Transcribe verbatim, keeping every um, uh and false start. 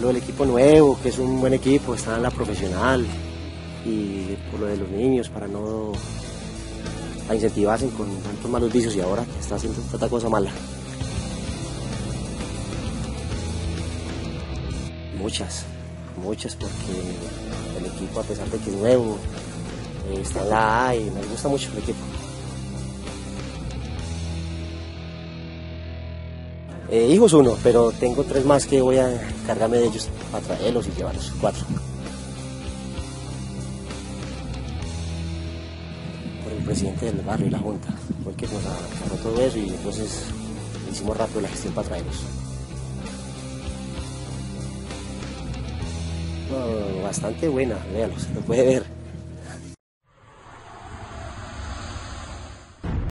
lo del equipo nuevo, que es un buen equipo, está en la profesional, y por lo de los niños, para no a incentivarse con tantos malos vicios y ahora que está haciendo tanta cosa mala. Muchas, muchas, porque el equipo, a pesar de que es nuevo, eh, está en la A y me gusta mucho el equipo. Eh, hijos uno, pero tengo tres más que voy a encargarme de ellos para traerlos y llevarlos, cuatro. Por el presidente del barrio y la junta, fue el que nos aclaró todo eso y entonces hicimos rápido la gestión para traerlos. No, bastante buena, véanlo, se lo puede ver.